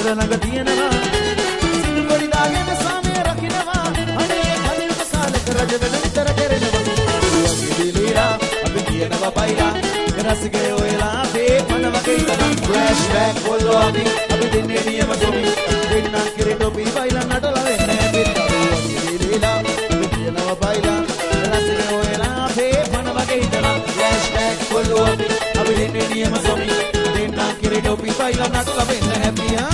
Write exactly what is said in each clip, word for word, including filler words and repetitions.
ගෙදර ළඟ තියෙනවා සිදු පොඩි දාගෙන සාමය රකින්නවා අනේ කලින් කාලක රජ වෙන විතර කෙරෙනවා දිලීලා අපි කියනවා බයිලා රසිකේ ඔයලා මේ මන වගේ ඉතන ෆ්ලෑෂ් බෑක් කොල්ලෝ අපි අපි දෙන්නේ නියම සොමි දෙන්නා කිරේ ටොපි බයිලා නටලා වෙන්නේ දිලීලා අපි කියනවා බයිලා රසිකේ ඔයලා මේ මන වගේ ඉතන ෆ්ලෑෂ් බෑක් කොල්ලෝ අපි අපි දෙන්නේ නියම සොමි දෙන්නා කිරේ ටොපි බයිලා නටලා වෙන්නේ හැපියා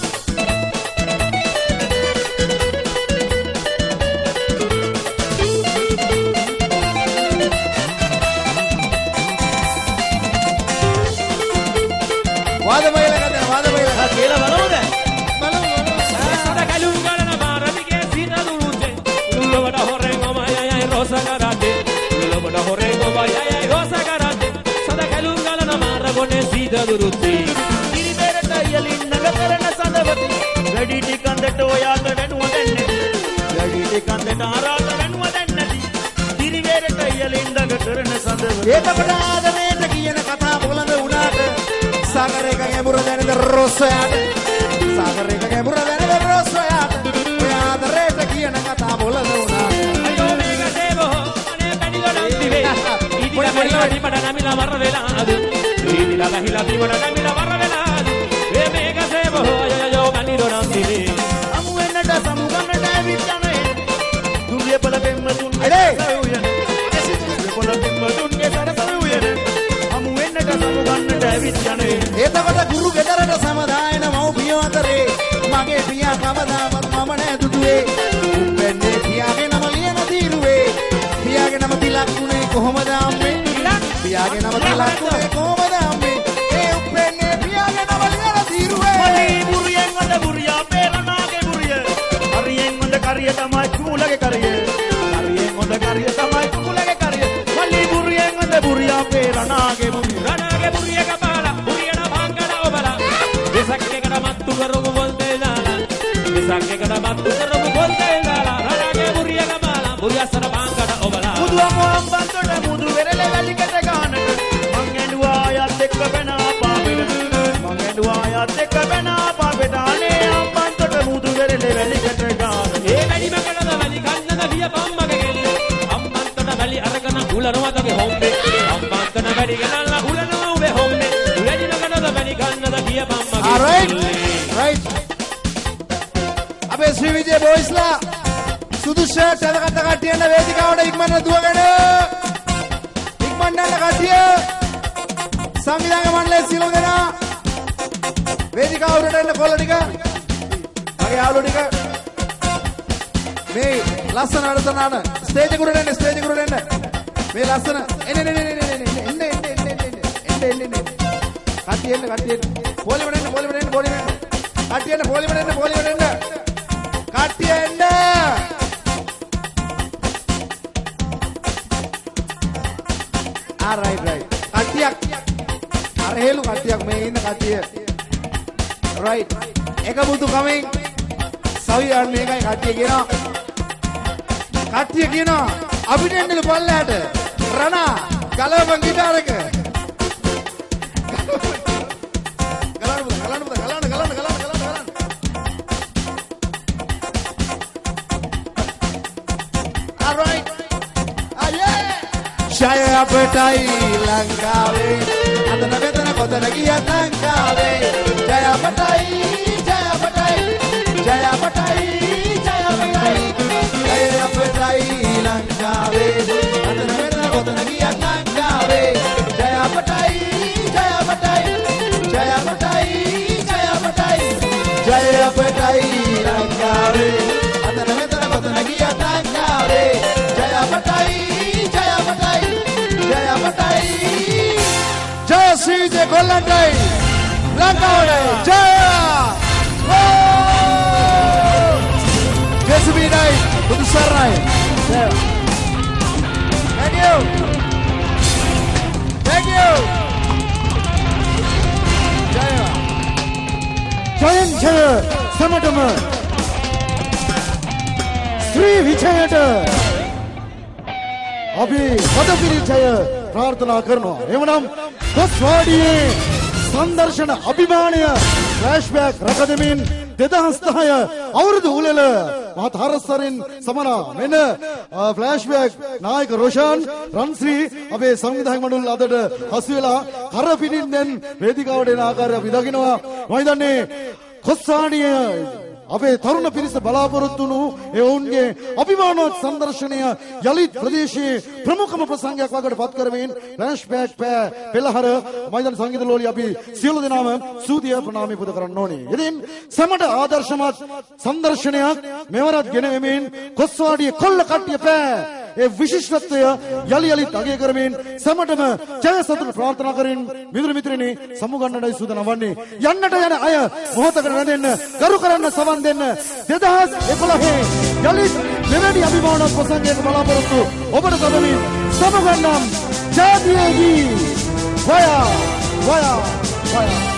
वाद महिला कहते हैं वाद महिला हाँ केला बनाओ दे बनाओ बनाओ सादा कलूं गाना बारा दिखे सीना दुरुते लुलो बड़ा हो रे गोमा या या रोसा कराते लुलो बड़ा हो रे गोमा या या रोसा कराते सादा कलूं गाना बारा गोने सीधा दुरुते इरी मेरे तायली नगरना सादवती रेडी टिकंदे तो याद वेनु वदन्ने रेडी टिकंदे आराध वेनु वदन्ने इरी मेरे तायली नगरना सादवती ඒකකට ආදමේට කියන කතා බොළඳ උනාට सागर का मुर देने दे रोसयाट सागर का मुर देने दे रोसयाट याद रेट किए न कथा बोल दो ना अयो मेगा देवो अने पेडिलो नंदिवे इदिला पेडिलो दिपडा नमिला वरवेला अदु इदिला हिला दिपडा नमिला वरवेला अदु ए मेगा देवो अयो अयो पेडिलो नंदिवे अमु एन्नट समुगन्नट विचने दुर्ये पल बेम्म तुन अरे सयुयने दुर्ये पल बेम्म तुन के सर सयुयने अमु एन्नट समुगन्नट विचने එතකොට ගුරු ගෙදරට සමදායන මව්පියෝ අතරේ මගේ පියා කවදාවත් මම නෑ දුටුවේ උපෙන්නේ පියාගේ නම ලියන තීරුවේ පියාගේ නම තිලක්ුනේ කොහොමද අම්මේ පියාගේ නම තිලක්ුනේ කොහොමද අම්මේ ඒ උපෙන්නේ පියාගේ නම ලියන තීරුවේ මලි බුරියෙන් වඳ බුරියා පේරනාගේ බුරිය හරියෙන් වඳ කරිය තමයි කුලගේ කරිය හරියෙන් වඳ කරිය තමයි කුලගේ කරිය මලි බුරියෙන් වඳ බුරියා පේරනාගේ බුරිය රනාගේ බුරිය කපාලා Besake kada mattu karogu bolte dala Besake kada mattu karogu bolte dala Ranage buriya kamala buriya sara bangada obala Mudu amo ambantoda mudu verele veli kete ganata Mangenduwa ayat ekka bena paapeda Mangenduwa ayat ekka bena paapeda ane ambantoda mudu verele veli kete ganata E veli makada veli kannada viya pammage gelle ambantoda veli aragana ulanawage hombe ambantoda veli ganalla ulanawe hombe veli makada veli kannada viya pammage All right, right. अबे श्री विजय बोइसला सुदुष्य चलगत काटियන වේදිකාවට ඉක්මනට දුවගෙන ඉක්මනට කාටිය සංවිධායක මණ්ඩලයේ සියලු දෙනා වේදිකාව උඩට එන්න කොල්ල ටික මගේ යාළුවෝ ටික මේ ලස්සන වැඩසටහන ස්ටේජ් එකට එන්න ස්ටේජ් එකට එන්න මේ ලස්සන එන්න එන්න එන්න එන්න එන්න එන්න එන්න එන්න කාටිය එන්න කාටිය එන්න போலி பண்ணு போலி பண்ணு போலி பண்ணு காட்டியන්න போலி பண்ணு போலி பண்ணு காட்டியන්න all right right කට්ටියක් අර හේලු කට්ටියක් මේ ඉන්න කට්ටිය right එක බුදු කමෙන් සවියන් මේකයි කට්ටිය කියනවා කට්ටිය කියනවා අපිට එන්නලු පල්ලයට රණා ගලවපන් ගිටාර එක Jaya Patai Lankawe Adana Vedana Kodana Giya Lankawe Jaya Patai Jaya Patai Jaya Patai Jaya Patai Jaya Patai Lankawe Adana Vedana Kodana Giya Lankawe Jaya Patai Jaya Patai Jaya Patai Jaya Patai Jaya Patai Lankawe Adana Vedana Kodana Giya Lankawe Jaya Patai Jaya Patai Jaya Sri Jaya Kollandai Lankawe Jaya Jaya Subidai Budu Sarai Jaya Thank you Thank you Jaya Jayan Jaya Samadama Sri Vichayata අපි පදපිරිචය ප්‍රාර්ථනා කරනවා. එවනම් කොස්වාඩියේ සංදර්ශන අභිමානය ෆ්ලෑෂ්බෑක් රකදෙමින් දෙදහස් දහය අවුරුදු උළෙල මහත් හරස්සරින් සමන මෙන්න ෆ්ලෑෂ්බෑක් නායක රොෂාන් රන්ශ්‍රී අපේ සංවිධායක මණ්ඩල අදට හසු වෙලා කර පිටින් වේදිකාවට එන ආකාරය අපි දකිනවා. මම හිතන්නේ කොස්සාණිය අපේ තරුණ පිරිස බලාපොරොත්තු වුණු ඒ ඔවුන්ගේ අභිමානවත් සංදර්ශනය යලිත් ප්‍රදේශයේ ප්‍රමුඛම ප්‍රසංගයක් වකට පත් කරමින් ෆ්ලෑෂ්බෑක් පෙළහර මයිදන් සංගීත ලෝලි අපි සියලු දෙනාම සූතිය ප්‍රණාමී පුද කරන්න ඕනේ. ඉතින් සමට ආදර්ශමත් සංදර්ශනයක් මෙවරත් ගෙනෙමින් කොස්වාඩිය කොල්ල කට්ටිය පෑ ඒ විශිෂ්ටත්වය යලි යලිත් අගය කරමින් සමටම ජය සතුට ප්‍රාර්ථනා කරමින් මිතුරු මිත්‍රණි සමුගන්නටයි සූදානම් වන්නේ. යන්නට යන අය මොහොතකට රැඳෙන්න ගරු කරන්න සවන් දෙන්න. දෙදහස් එකොළහේ යලිත් මෙවැනි අභිමානවත් ප්‍රසංගයක බලාපොරොත්තු ඔබට තබමින් සමුගන්නම් ජාතියේදී වයා වයා වයා